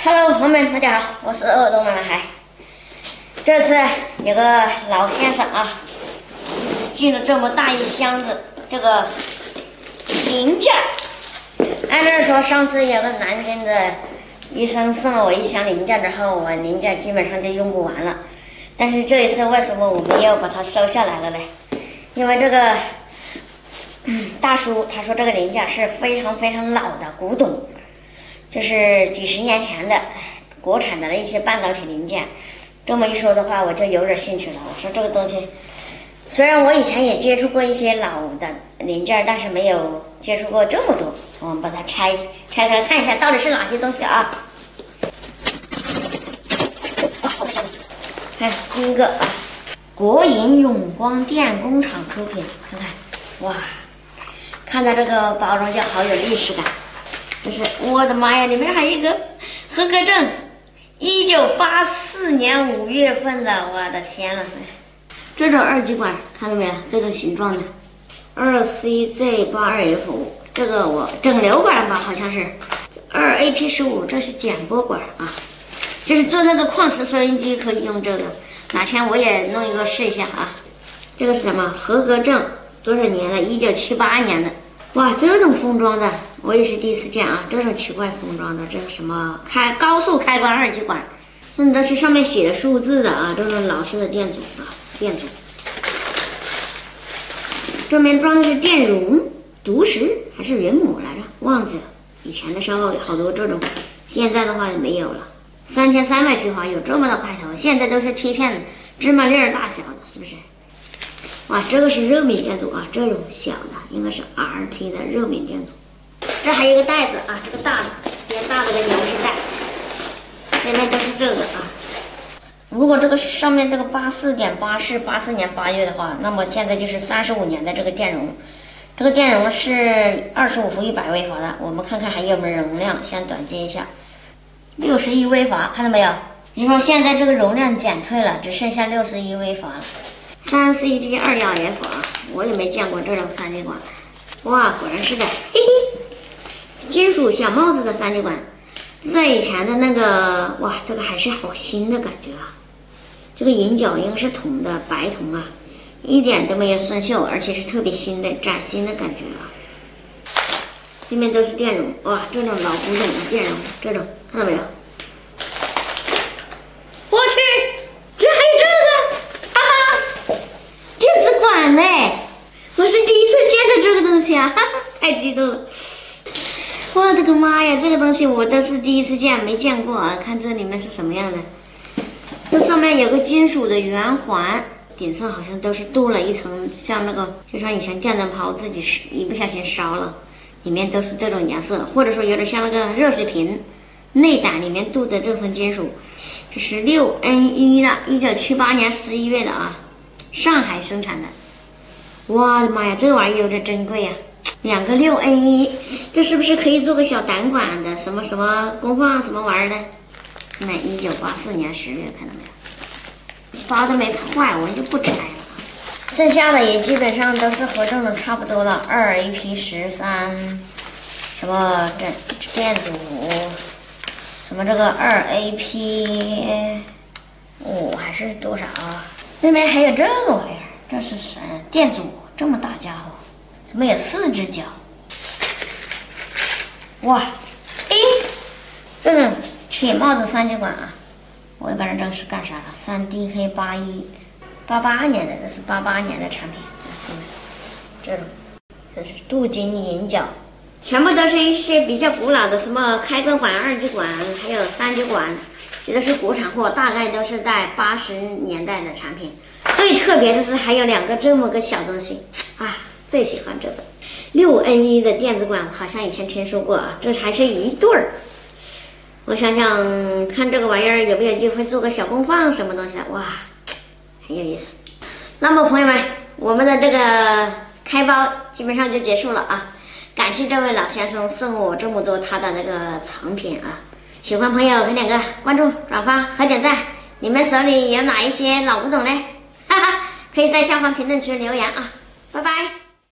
Hello， 朋友们，大家好，我是耳朵男孩。这次有个老先生啊，寄了这么大一箱子这个零件。按照说，上次有个南京的医生送了我一箱零件之后，我零件基本上就用不完了。但是这一次为什么我们又把它收下来了呢？因为这个大叔他说这个零件是非常非常老的古董。就是几十年前的国产的一些半导体零件，这么一说的话，我就有点兴趣了。我说这个东西，虽然我以前也接触过一些老的零件，但是没有接触过这么多。我们把它拆开来看一下，到底是哪些东西啊？哇，好香！看第一个啊，国营永光电工厂出品，看看，哇，看到这个包装就好有历史感。就是我的妈呀，里面还有一个合格证，1984年5月份的，我的天呐！这种二极管看到没有？这种形状的2CZ82F5，这个我整流管吧，好像是2AP15，这是减波管啊，就是做那个矿石收音机可以用这个，哪天我也弄一个试一下啊。这个是什么？合格证多少年的？1978年的。哇，这种封装的我也是第一次见啊！这种奇怪封装的，这是什么高速开关二极管，真的是上面写的数字的啊！这种老式的电阻啊，电阻。这边装的是电容、读石还是原母来着？忘记了。以前的时候好多这种，现在的话也没有了。3300皮华有这么大块头，现在都是贴片芝麻粒儿大小的，是不是？哇，这个是热敏电阻啊，这种小的应该是 RT 的热敏电阻。这还有一个袋子啊，这个大的，比较大的个牛皮袋，里面都是这个啊。如果这个上面这个84.8是84年8月的话，那么现在就是35年的这个电容。这个电容是25伏100微伏的，我们看看还有没有容量，先短接一下，61微伏，看到没有？也就是说现在这个容量减退了，只剩下61微伏了。3CG2.F 啊，我也没见过这种三极管。哇，果然是的，嘿嘿，金属小帽子的三极管，在以前的那个，哇，这个还是好新的感觉啊。这个银角应该是铜的，白铜啊，一点都没有生锈，而且是特别新的、崭新的感觉啊。里面都是电容，哇，这种老古董的电容，这种看到没有？我去，这还有这个！电子管呢？我是第一次见到这个东西啊，哈哈，太激动了！我的个妈呀，这个东西我都是第一次见，没见过啊！看这里面是什么样的？这上面有个金属的圆环，顶上好像都是镀了一层，像那个就像以前电灯泡自己一不小心烧了，里面都是这种颜色，或者说有点像那个热水瓶内胆里面镀的这层金属。这是6N1的，1978年11月的啊。上海生产的，我的妈呀，这玩意有点珍贵呀！2个6N1，这是不是可以做个小胆管的？什么什么功放什么玩意儿的？那1984年10月，看到没有？包都没坏，我们就不拆了。剩下的也基本上都是和这种差不多了，2AP13，什么这电阻，什么这个2AP5还是多少啊？那边还有这个玩意儿，这是什么电阻？这么大家伙，怎么有4只脚？哇，哎，这种铁帽子三极管啊，我也不知道这是干啥的。3DK81，88年的，这是88年的产品。这种，这是镀金银角，全部都是一些比较古老的，什么开关管、二极管，还有三极管。这都是国产货，大概都是在80年代的产品。最特别的是还有2个这么个小东西啊，最喜欢这个6N1的电子管，好像以前听说过啊，这还是一对儿。我想想看这个玩意儿有没有机会做个小功放什么东西的，哇，很有意思。那么朋友们，我们的这个开包基本上就结束了啊，感谢这位老先生送我这么多他的那个藏品啊。喜欢朋友可点个关注、转发和点赞。你们手里有哪一些老古董呢？哈哈，可以在下方评论区留言啊！拜拜。